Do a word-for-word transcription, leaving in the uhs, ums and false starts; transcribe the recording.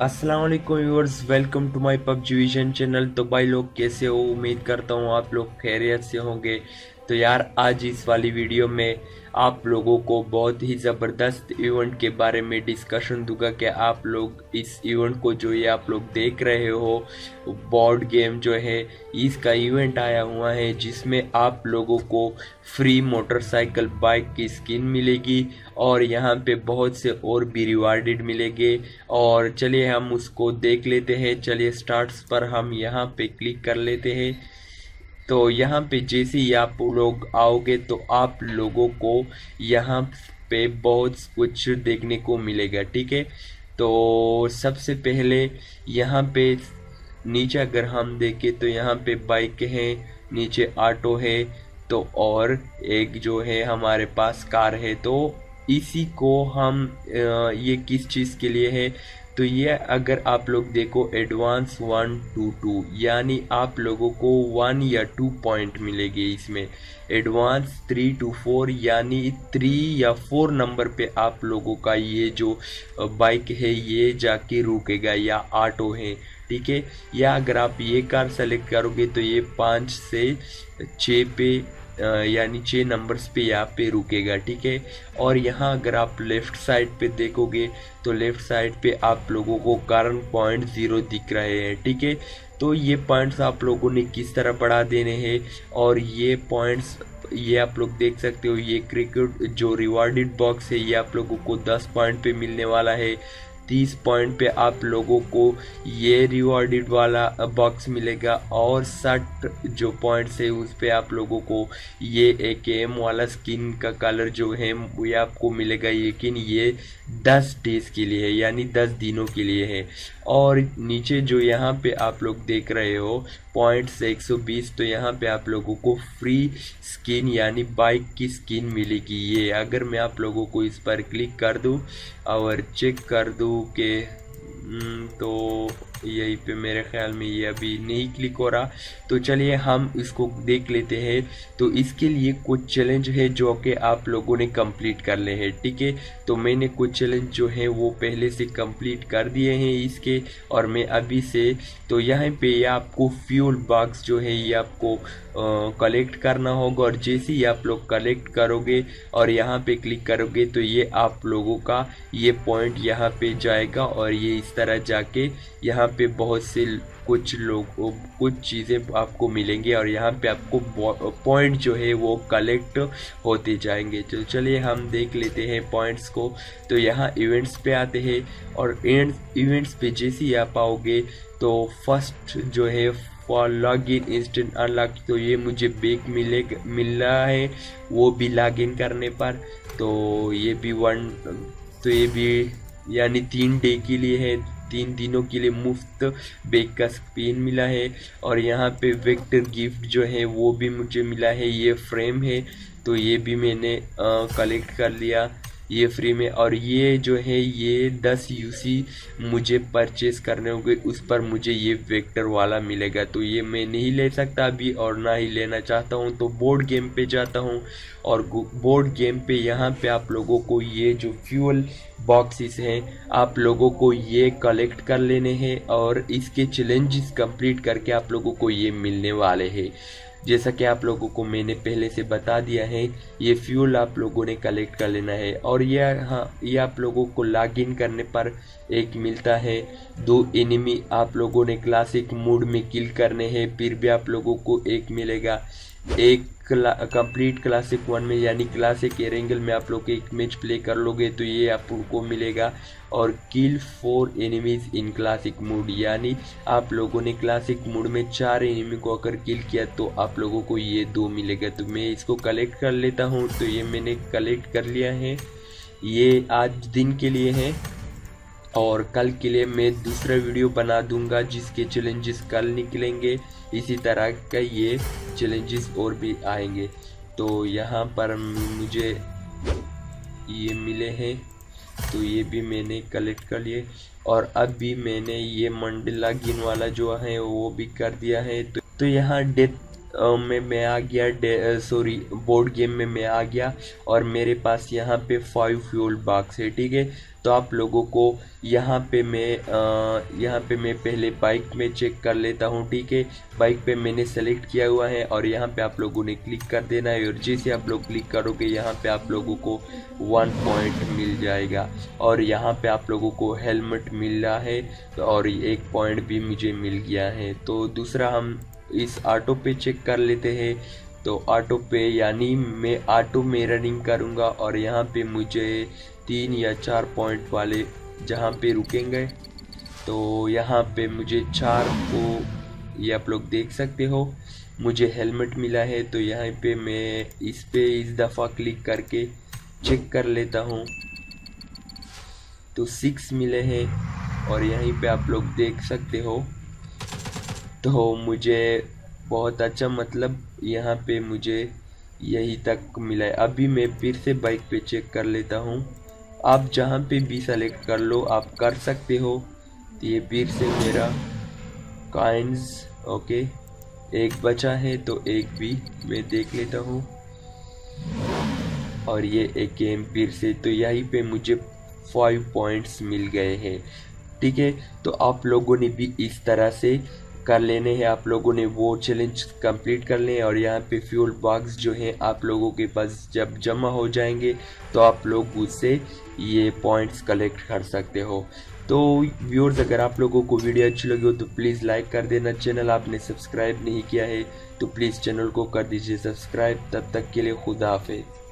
अस्सलाम वालेकुम viewers, welcome to my PUBG vision channel. तो भाई लोग कैसे हो? उम्मीद करता हूँ आप लोग खैरियत से होंगे। तो यार आज इस वाली वीडियो में आप लोगों को बहुत ही ज़बरदस्त इवेंट के बारे में डिस्कशन दूंगा कि आप लोग इस इवेंट को जो ये आप लोग देख रहे हो बोर्ड गेम जो है इसका इवेंट आया हुआ है, जिसमें आप लोगों को फ्री मोटरसाइकिल बाइक की स्किन मिलेगी और यहाँ पे बहुत से और भी रिवार्डेड मिलेंगे। और चलिए हम उसको देख लेते हैं। चलिए स्टार्ट्स पर हम यहाँ पे क्लिक कर लेते हैं। तो यहाँ पे जैसे ही आप लोग आओगे तो आप लोगों को यहाँ पे बहुत कुछ देखने को मिलेगा, ठीक है। तो सबसे पहले यहाँ पे नीचे अगर हम देखें तो यहाँ पे बाइक है, नीचे ऑटो है, तो और एक जो है हमारे पास कार है। तो इसी को हम ये किस चीज़ के लिए है, तो ये अगर आप लोग देखो एडवांस वन टू टू, यानी आप लोगों को वन या टू पॉइंट मिलेंगे इसमें। एडवांस थ्री टू फोर यानी थ्री या फोर नंबर पे आप लोगों का ये जो बाइक है ये जाके रुकेगा या ऑटो है, ठीक है। या अगर आप ये कार सेलेक्ट करोगे तो ये पाँच से छः पे यानी छः नंबर्स पे यहाँ पे रुकेगा, ठीक है। और यहाँ अगर आप लेफ्ट साइड पे देखोगे तो लेफ्ट साइड पे आप लोगों को करंट पॉइंट ज़ीरो दिख रहे हैं, ठीक है। तो ये पॉइंट्स आप लोगों ने किस तरह बढ़ा देने हैं, और ये पॉइंट्स ये आप लोग देख सकते हो। ये क्रिकेट जो रिवार्डेड बॉक्स है ये आप लोगों को दस पॉइंट पे मिलने वाला है। तीस पॉइंट पे आप लोगों को ये रिवॉर्डेड वाला बॉक्स मिलेगा, और साठ जो पॉइंट्स है उस पे आप लोगों को ये एक एम वाला स्किन का कलर जो है वो आपको मिलेगा, लेकिन ये दस डेज के लिए है यानी दस दिनों के लिए है। और नीचे जो यहाँ पे आप लोग देख रहे हो पॉइंट्स एक सौ बीस, तो यहाँ पे आप लोगों को फ्री स्किन यानी बाइक की स्किन मिलेगी। ये अगर मैं आप लोगों को इस पर क्लिक कर दूँ और चेक कर दूँ कि तो यहीं पे मेरे ख्याल में ये अभी नहीं क्लिक हो रहा, तो चलिए हम इसको देख लेते हैं। तो इसके लिए कुछ चैलेंज है जो कि आप लोगों ने कंप्लीट कर ले हैं, ठीक है। तो मैंने कुछ चैलेंज जो है वो पहले से कंप्लीट कर दिए हैं इसके, और मैं अभी से तो यहाँ पे ये आपको फ्यूल बॉक्स जो है ये आपको कलेक्ट करना होगा। और जैसे ही आप लोग कलेक्ट करोगे और यहाँ पे क्लिक करोगे तो ये आप लोगों का ये पॉइंट यहाँ पे जाएगा, और ये इस तरह जाके यहाँ पे बहुत से कुछ लोग कुछ चीज़ें आपको मिलेंगे, और यहाँ पे आपको पॉइंट जो है वो कलेक्ट होते जाएंगे। तो चलिए हम देख लेते हैं पॉइंट्स को। तो यहाँ इवेंट्स पे आते हैं, और इवेंट्स पे जैसे ही आप आओगे तो फर्स्ट जो है for log in instant unlock, तो ये मुझे बैक मिले मिल रहा है वो भी लॉग इन करने पर। तो ये भी वन तो ये भी यानी तीन डे के लिए है, तीन दिनों के लिए मुफ्त बैग का स्पिन मिला है। और यहाँ पे वेक्टर गिफ्ट जो है वो भी मुझे मिला है, ये फ्रेम है तो ये भी मैंने कलेक्ट कर लिया ये फ्री में। और ये जो है ये दस यूसी मुझे परचेस करने होंगे, उस पर मुझे ये वेक्टर वाला मिलेगा। तो ये मैं नहीं ले सकता अभी और ना ही लेना चाहता हूँ, तो बोर्ड गेम पे जाता हूँ। और बोर्ड गेम पे यहाँ पे आप लोगों को ये जो फ्यूल बॉक्सेस हैं आप लोगों को ये कलेक्ट कर लेने हैं, और इसके चैलेंजेस कंप्लीट करके आप लोगों को ये मिलने वाले हैं। जैसा कि आप लोगों को मैंने पहले से बता दिया है, ये फ्यूल आप लोगों ने कलेक्ट कर लेना है। और ये हाँ ये आप लोगों को लॉग इन करने पर एक मिलता है। दो एनिमी आप लोगों ने क्लासिक मोड में किल करने हैं, फिर भी आप लोगों को एक मिलेगा। एक कंप्लीट क्लासिक वन में यानी क्लासिक एरेंगल में आप लोग एक मैच प्ले कर लोगे तो ये आपको मिलेगा। और kill four enemies in classic mode, यानी आप लोगों ने क्लासिक मोड में चार एनिमी को अगर किल किया तो आप लोगों को ये दो मिलेगा। तो मैं इसको कलेक्ट कर लेता हूँ। तो ये मैंने कलेक्ट कर लिया है, ये आज दिन के लिए है, और कल के लिए मैं दूसरा वीडियो बना दूंगा जिसके चैलेंजेस कल निकलेंगे। इसी तरह का ये चैलेंजेस और भी आएंगे। तो यहाँ पर मुझे ये मिले हैं तो ये भी मैंने कलेक्ट कर लिए, और अब भी मैंने ये मंडला गिन वाला जो है वो भी कर दिया है। तो, तो यहाँ डेथ अ, में मैं आ गया, सॉरी बोर्ड गेम में मैं आ गया और मेरे पास यहाँ पे फाइव फ्यूल बॉक्स है, ठीक है। तो आप लोगों को यहाँ पे मैं अ, यहाँ पे मैं पहले बाइक में चेक कर लेता हूँ, ठीक है। बाइक पे मैंने सेलेक्ट किया हुआ है और यहाँ पे आप लोगों ने क्लिक कर देना है और जैसे आप लोग क्लिक करोगे यहाँ पे आप लोगों को वन पॉइंट मिल जाएगा और यहाँ पे आप लोगों को हेलमेट मिल रहा है और एक पॉइंट भी मुझे मिल गया है। तो दूसरा हम इस ऑटो पे चेक कर लेते हैं। तो ऑटो पे यानी मैं ऑटो में रनिंग करूँगा और यहाँ पे मुझे तीन या चार पॉइंट वाले जहाँ पे रुकेंगे, तो यहाँ पे मुझे चार को ये आप लोग देख सकते हो मुझे हेलमेट मिला है। तो यहाँ पे मैं इस पे इस दफ़ा क्लिक करके चेक कर लेता हूँ, तो सिक्स मिले हैं और यहीं पे आप लोग देख सकते हो। तो मुझे बहुत अच्छा, मतलब यहाँ पे मुझे यही तक मिला है। अभी मैं फिर से बाइक पे चेक कर लेता हूँ। आप जहाँ पे भी सेलेक्ट कर लो, आप कर सकते हो। तो ये फिर से मेरा कॉइन्स, ओके, एक बचा है तो एक भी मैं देख लेता हूँ और ये एक गेम फिर से, तो यहीं पे मुझे फाइव पॉइंट्स मिल गए हैं, ठीक है। तो आप लोगों ने भी इस तरह से कर लेने हैं, आप लोगों ने वो चैलेंज कंप्लीट कर लें और यहाँ पे फ्यूल बॉक्स जो है आप लोगों के पास जब जमा हो जाएंगे तो आप लोग उससे ये पॉइंट्स कलेक्ट कर सकते हो। तो व्यूअर्स, अगर आप लोगों को वीडियो अच्छी लगी हो तो प्लीज़ लाइक कर देना। चैनल आपने सब्सक्राइब नहीं किया है तो प्लीज़ चैनल को कर दीजिए सब्सक्राइब। तब तक के लिए खुदा हाफिज़।